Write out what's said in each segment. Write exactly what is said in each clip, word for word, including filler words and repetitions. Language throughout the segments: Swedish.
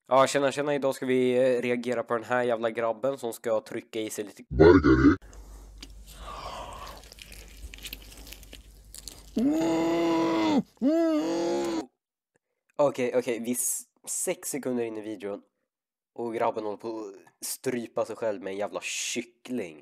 Ja, tjena, tjena. Idag ska vi eh, reagera på den här jävla grabben som ska trycka i sig lite burgare. Mm, mm. Okej, okej, vi är s- sex sekunder in i videon och grabben håller på att strypa sig själv med en jävla kyckling.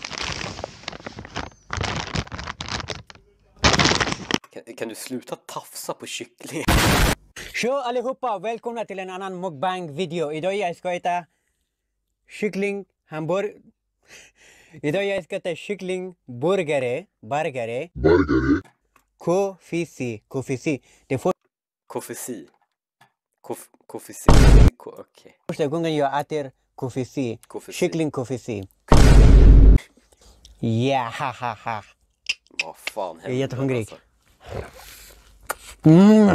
Kan, kan du sluta tafsa på kyckling? Tjo allihopa, välkomna till en annan mukbang-video. Idag jag ska äta kyckling, hamburg... Idag jag ska äta kyckling, burgare, burgare, Burgare. kofisi, kofisi. Det är Koffesi. Kof, koffesi. Ko, okej. första gången jag äter kofisi. Kofisi. Kyckling kofisi. Ja, ha ha ha. Vad fan händer? Jag är jättehungrig. Alltså? Mm.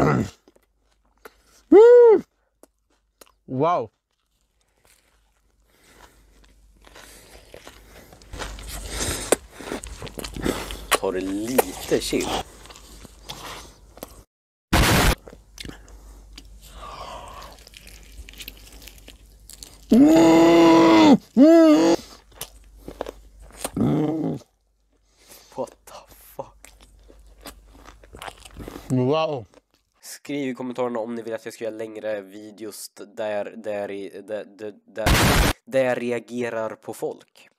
Mm. Wow. Ta det lite chill. Mm. Mm. Mm. What the fuck? Wow. Skriv i kommentarerna om ni vill att jag ska göra längre videos där, där, i- där, där, där, där jag reagerar på folk.